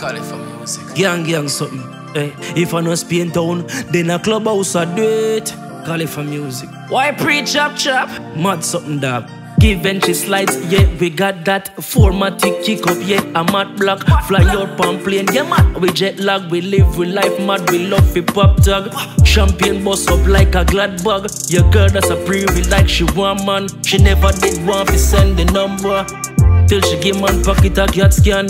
Callifa music. Gang something. Hey, if I no Spain town, then a clubhouse a do it. Callifa music. Why pre-chop chop? Mad something dog. Give entry slides, yeah, we got that. Formatic kick up, yeah, a mad block. Fly up on plane, yeah, man. We jet lag, we live with life mad, we love it pop tag. Champagne bust up like a glad bug. Your girl that's a preview like she want man. She never did want to send the number till she give man pocket a cat scan.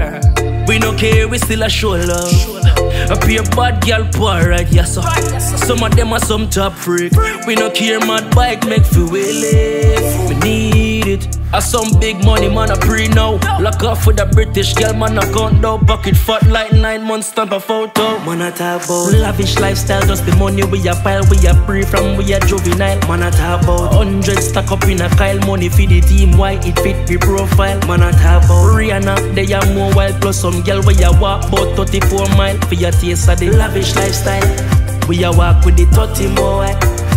We no care, we still a show love. A pure bad girl poor right, yes sir. Some of them are some top freak. We no care, mad bike make feel we live. We need it. A some big money man a pre now. Lock off with a British girl man a count down. Pocket fat like 9 months stamp a photo. Man a talk about lavish lifestyle, just the money we a pile. We a pre from we a juvenile. Man a talk about 100 stack up in a Kyle. Money for the team, why it fit the profile. Man a talk about Rihanna, they are more wild. Plus some girl we a walk about 34 mile. For your taste of the lavish lifestyle. We a walk with the 30 more.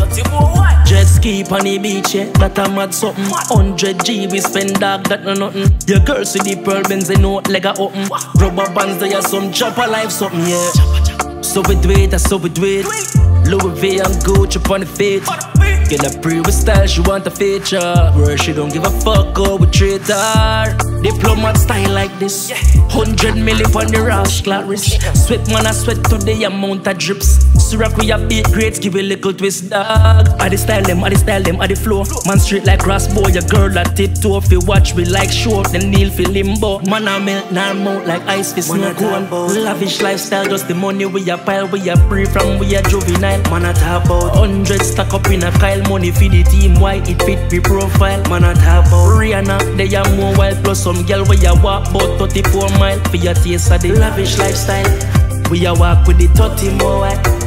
Jet ski on the beach, yeah, that a mad something. 100 G we spend dog, that no nothing. Your girls see the pearl bends, they know leg a open. Rubber bands, they are some chopper life something, yeah. So we do it, so we do it. Louis V and Gucci on the feet. Get a pre with style, she want a feature. Where she don't give a fuck, go we treat her. Diplomat style like this. 100 million on the rash wrist. Sweat man I sweat to the amount of drips. Syrup we a beat grades, give a little twist dog. I the style them, I the flow. Man straight like crossbow, your girl that it too. If you watch we like short, then kneel for limbo. Man I melt, now mount like ice for snow cone. Lavish lifestyle, just the money we a pile. We a free from we a juvenile. Man I talk about 100 stack up in a Kyle. Money for the team, why it fit the profile. Man I talk about Rihanna, they are more wild. Plus some girl we a walk about 34 mile. For your taste of the lavish lifestyle. We a walk with the 30 more.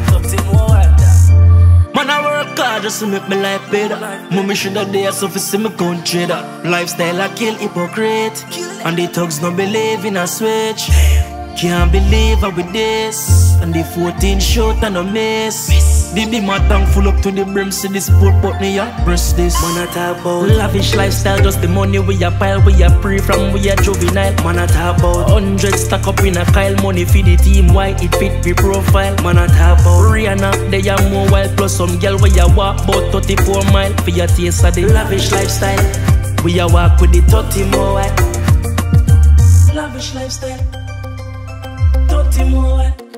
Man I work hard just to make my life better. Mommy should have there so for see me country that. Lifestyle I kill hypocrite. And the thugs no believe in a switch. Can't believe how with this. And the 14 shot and a miss. The big my tank full up to the brim. See this sport but me a press this. Man I talk about lavish lifestyle, just the money we a pile. We a pre from we a juvenile. Man I talk about 100 stack up in a Kyle. Money for the team, why it fit the profile. Man I talk about Rihanna, they are more wild. Plus some girl we a walk about 34 mile. For your taste of the lavish lifestyle. We a walk with the 30 more. Lavish lifestyle 30 more.